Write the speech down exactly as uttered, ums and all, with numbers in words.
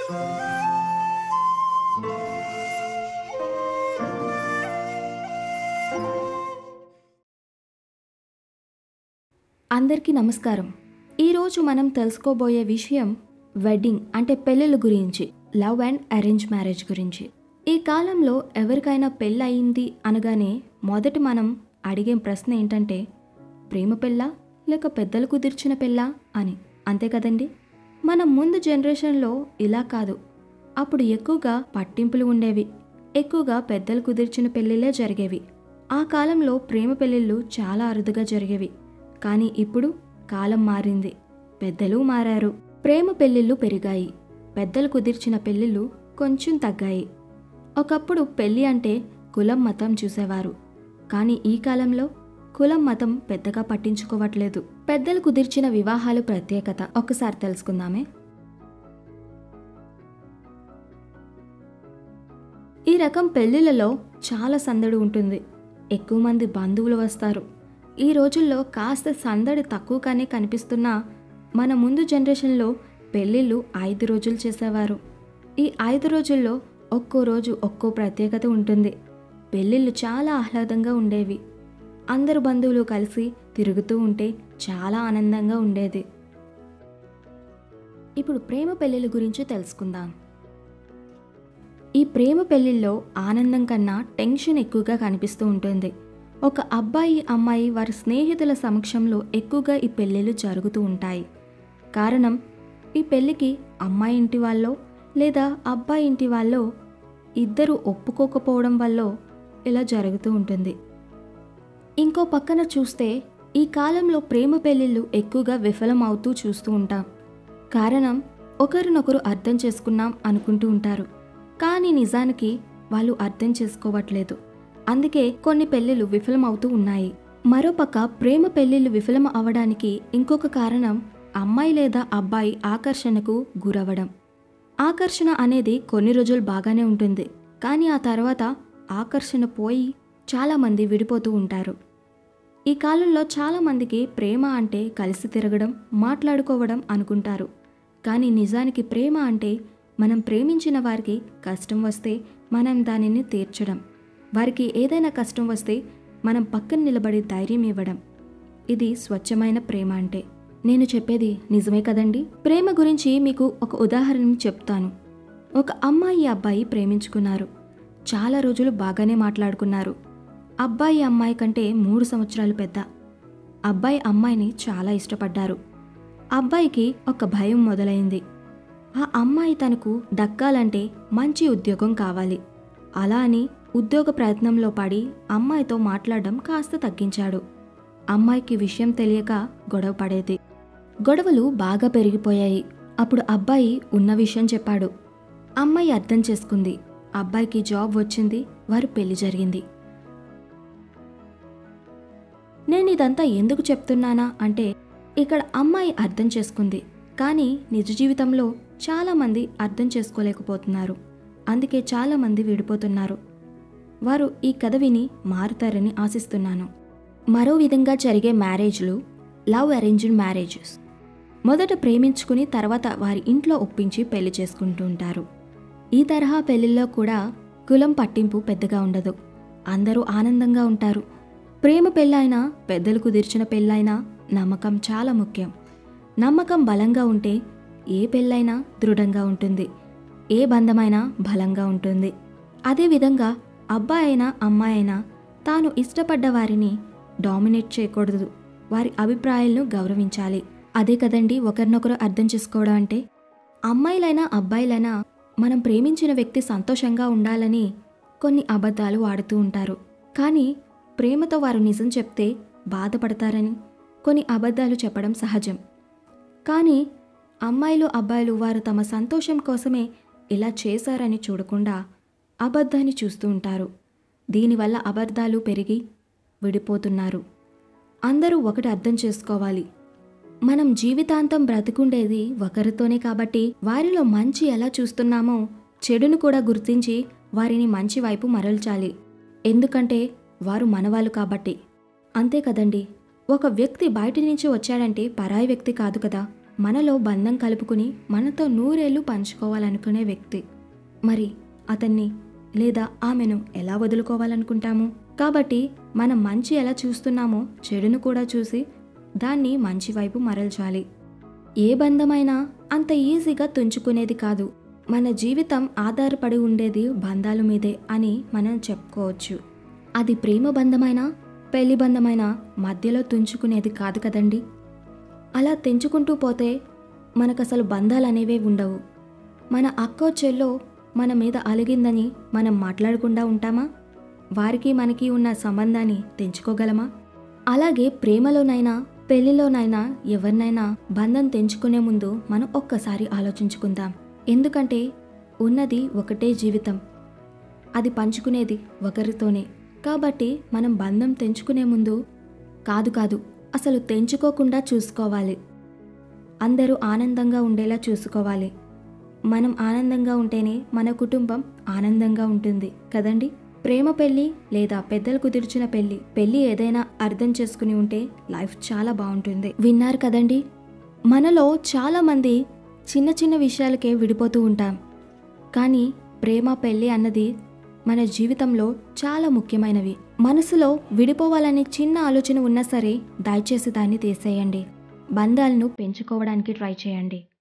అందరికీ నమస్కారం. ఈరోజు మనం తెలుసుకోబోయే విషయం వెడ్డింగ్ అంటే పెళ్ళిళ్ళ గురించి, లవ్ అండ్ అరేంజ్ మ్యారేజ్ గురించి. ఈ కాలంలో ఎవరికైనా పెళ్ళి అయింది అనగానే మొదటి మనం అడిగే ప్రశ్న ఏంటంటే ప్రేమ పెళ్ళా లేక పెద్దలు కుదిర్చిన పెళ్ళా అని. అంతే కదండి. మన ముందు జనరేషన్లో ఇలా కాదు. అప్పుడు ఎక్కువగా పట్టింపులు ఉండేవి, ఎక్కువగా పెద్దలు కుదిర్చిన పెళ్ళిళ్ళే జరిగేవి. ఆ కాలంలో ప్రేమ పెళ్ళిళ్ళు చాలా అరుదుగా జరిగేవి. కానీ ఇప్పుడు కాలం మారింది, పెద్దలు మారారు. ప్రేమ పెళ్ళిళ్ళు పెరిగాయి, పెద్దలు కుదిర్చిన పెళ్ళిళ్ళు కొంచెం తగ్గాయి. ఒకప్పుడు పెళ్ళి అంటే కులం మతం చూసేవారు, కానీ ఈ కాలంలో కులం మతం పెద్దగా పట్టించుకోవట్లేదు. పెద్దలు కుదిర్చిన వివాహాలు ప్రత్యేకత ఒకసారి తెలుసుకుందామే. ఈ రకం పెళ్ళిళ్ళలో చాలా సందడి ఉంటుంది, ఎక్కువ మంది బంధువులు వస్తారు. ఈ రోజుల్లో కాస్త సందడి తక్కువగానే కనిపిస్తున్నా మన ముందు జనరేషన్లో పెళ్ళిళ్ళు ఐదు రోజులు చేసేవారు. ఈ ఐదు రోజుల్లో ఒక్కో రోజు ఒక్కో ప్రత్యేకత ఉంటుంది. పెళ్ళిళ్ళు చాలా ఆహ్లాదంగా ఉండేవి. అందరు బంధువులు కలిసి తిరుగుతూ ఉంటే చాలా ఆనందంగా ఉండేది. ఇప్పుడు ప్రేమ పెళ్ళిళ్ళ గురించి తెలుసుకుందాం. ఈ ప్రేమ పెళ్ళిళ్ళలో ఆనందం కన్నా టెన్షన్ ఎక్కువగా కనిపిస్తూ ఉంటుంది. ఒక అబ్బాయి అమ్మాయి వారి స్నేహితుల సమక్షంలో ఎక్కువగా ఈ పెళ్ళిళ్ళు జరుగుతూ ఉంటాయి. కారణం, ఈ పెళ్ళికి అమ్మాయి ఇంటి వాళ్ళో లేదా అబ్బాయి ఇంటి వాళ్ళో ఇద్దరు ఒప్పుకోకపోవడం వల్ల ఇలా జరుగుతూ ఉంటుంది. ఇంకో పక్కన చూస్తే ఈ కాలంలో ప్రేమ పెళ్ళిళ్ళు ఎక్కువగా విఫలం అవుతూ చూస్తూ ఉంటాం. కారణం, ఒకరినొకరు అర్థం చేసుకున్నాం అనుకుంటూ ఉంటారు, కానీ నిజానికి వాళ్ళు అర్థం చేసుకోవట్లేదు. అందుకే కొన్ని పెళ్ళిళ్ళు విఫలం అవుతూ ఉన్నాయి. మరోపక్క ప్రేమ పెళ్ళిళ్ళు విఫలం అవడానికి ఇంకొక కారణం అమ్మాయి లేదా అబ్బాయి ఆకర్షణకు గురవడం. ఆకర్షణ అనేది కొన్ని రోజులు బాగానే ఉంటుంది, కానీ ఆ తర్వాత ఆకర్షణ పోయి చాలామంది విడిపోతూ ఉంటారు. ఈ కాలంలో చాలామందికి ప్రేమ అంటే కలిసి తిరగడం, మాట్లాడుకోవడం అనుకుంటారు. కానీ నిజానికి ప్రేమ అంటే మనం ప్రేమించిన వారికి కష్టం వస్తే మనం దానిని తీర్చడం, వారికి ఏదైనా కష్టం వస్తే మనం పక్కన నిలబడి ధైర్యం ఇవ్వడం. ఇది స్వచ్ఛమైన ప్రేమ అంటే. నేను చెప్పేది నిజమే కదండి. ప్రేమ గురించి మీకు ఒక ఉదాహరణ చెప్తాను. ఒక అమ్మాయి అబ్బాయి ప్రేమించుకున్నారు. చాలా రోజులు బాగానే మాట్లాడుకున్నారు. అబ్బాయి అమ్మాయి కంటే మూడు సంవత్సరాలు పెద్ద. అబ్బాయి అమ్మాయిని చాలా ఇష్టపడ్డారు. అబ్బాయికి ఒక భయం మొదలైంది. ఆ అమ్మాయి తనకు దక్కాలంటే మంచి ఉద్యోగం కావాలి. అలా అని ఉద్యోగ ప్రయత్నంలో పడి అమ్మాయితో మాట్లాడడం కాస్త తగ్గించాడు. అమ్మాయికి విషయం తెలియక గొడవ పడేది. గొడవలు బాగా పెరిగిపోయాయి. అప్పుడు అబ్బాయి ఉన్న విషయం చెప్పాడు. అమ్మాయి అర్థం చేసుకుంది. అబ్బాయికి జాబ్ వచ్చింది, వారి పెళ్లి జరిగింది. నేను ఇదంతా ఎందుకు చెప్తున్నానా అంటే, ఇక్కడ అమ్మాయి అర్థం చేసుకుంది, కానీ నిజ జీవితంలో చాలామంది అర్థం చేసుకోలేకపోతున్నారు. అందుకే చాలామంది విడిపోతున్నారు. వారు ఈ కథ విని మారుతారని ఆశిస్తున్నాను. మరో విధంగా జరిగే మ్యారేజ్లు లవ్ అరేంజ్డ్ మ్యారేజెస్. మొదట ప్రేమించుకుని తర్వాత వారి ఇంట్లో ఒప్పించి పెళ్లి చేసుకుంటూ ఉంటారు. ఈ తరహా పెళ్లిల్లో కూడా కులం పట్టింపు పెద్దగా ఉండదు. అందరూ ఆనందంగా ఉంటారు. ప్రేమ పెళ్ళైనా పెద్దలు కుదిర్చిన పెళ్ళైనా నమ్మకం చాలా ముఖ్యం. నమ్మకం బలంగా ఉంటే ఏ పెళ్ళైనా దృఢంగా ఉంటుంది, ఏ బంధమైనా బలంగా ఉంటుంది. అదేవిధంగా అబ్బాయి అయినా అమ్మాయి అయినా తాను ఇష్టపడ్డ వారిని డామినేట్ చేయకూడదు. వారి అభిప్రాయాలను గౌరవించాలి. అదే కదండి ఒకరినొకరు అర్థం చేసుకోవడం అంటే. అమ్మాయిలైనా అబ్బాయిలైనా మనం ప్రేమించిన వ్యక్తి సంతోషంగా ఉండాలని కొన్ని అబద్ధాలు వాడుతూ ఉంటారు. కానీ ప్రేమతో వారు నిజం చెప్తే బాధపడతారని కొన్ని అబద్ధాలు చెప్పడం సహజం. కానీ అమ్మాయిలు అబ్బాయిలు వారు తమ సంతోషం కోసమే ఇలా చేశారని చూడకుండా అబద్ధాన్ని చూస్తూ ఉంటారు. దీనివల్ల అబద్ధాలు పెరిగి విడిపోతున్నారు. అందరూ ఒకటి అర్థం చేసుకోవాలి. మనం జీవితాంతం బ్రతికుండేది ఒకరితోనే కాబట్టి వారిలో మంచి ఎలా చూస్తున్నామో చెడును కూడా గుర్తించి వారిని మంచి వైపు మరల్చాలి. ఎందుకంటే వారు మనవాళ్ళు కాబట్టి. అంతే కదండి. ఒక వ్యక్తి బయట నుంచి వచ్చాడంటే పరాయి వ్యక్తి కాదు కదా. మనలో బంధం కలుపుకుని మనతో నూరేళ్లు పంచుకోవాలనుకునే వ్యక్తి. మరి అతన్ని లేదా ఆమెను ఎలా వదులుకోవాలనుకుంటాము? కాబట్టి మనం మంచి ఎలా చూస్తున్నామో చెడును కూడా చూసి దాన్ని మంచి వైపు మరల్చాలి. ఏ బంధమైనా అంత ఈజీగా తుంచుకునేది కాదు. మన జీవితం ఆధారపడి ఉండేది బంధాల మీదే అని మనం చెప్పుకోవచ్చు. అది ప్రేమ బంధమైనా పెళ్లి బంధమైనా మధ్యలో తుంచుకునేది కాదు కదండి. అలా తెంచుకుంటూ పోతే మనకసలు బంధాలు అనేవే ఉండవు. మన అక్కో చెల్లో మన మీద అలిగిందని మనం మాట్లాడకుండా ఉంటామా? వారికి మనకి ఉన్న సంబంధాన్ని తెంచుకోగలమా? అలాగే ప్రేమలోనైనా పెళ్లిలోనైనా ఎవరినైనా బంధం తెంచుకునే ముందు మనం ఒక్కసారి ఆలోచించుకుందాం. ఎందుకంటే ఉన్నది ఒకటే జీవితం, అది పంచుకునేది ఒకరితోనే. కాబట్టి మనం బంధం తెంచుకునే ముందు కాదు కాదు అసలు తెంచుకోకుండా చూసుకోవాలి. అందరూ ఆనందంగా ఉండేలా చూసుకోవాలి. మనం ఆనందంగా ఉంటేనే మన కుటుంబం ఆనందంగా ఉంటుంది కదండి. ప్రేమ పెళ్ళి లేదా పెద్దలు కుదిర్చిన పెళ్ళి పెళ్ళి ఏదైనా అర్థం చేసుకుని ఉంటే లైఫ్ చాలా బాగుంటుంది. విన్నారు కదండి. మనలో చాలామంది చిన్న చిన్న విషయాలకే విడిపోతూ ఉంటాం. కానీ ప్రేమ పెళ్ళి అన్నది మన జీవితంలో చాలా ముఖ్యమైనవి. మనసులో విడిపోవాలనే చిన్న ఆలోచన ఉన్నా సరే దయచేసి దాన్ని తీసేయండి. బంధాలను పెంచుకోవడానికి ట్రై చేయండి.